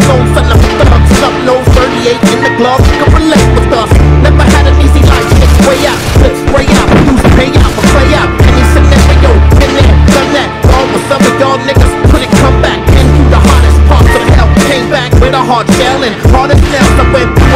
soul, son of thugs, up low, 38 in the glove, can relate with us. Never had an easy life, it's way out, flips way out, lose pay out, or play out. Any scenario, been there, done that. All with some of y'all niggas couldn't come back. And through the hardest parts of hell, came back with a hard shell and hard as nails. I went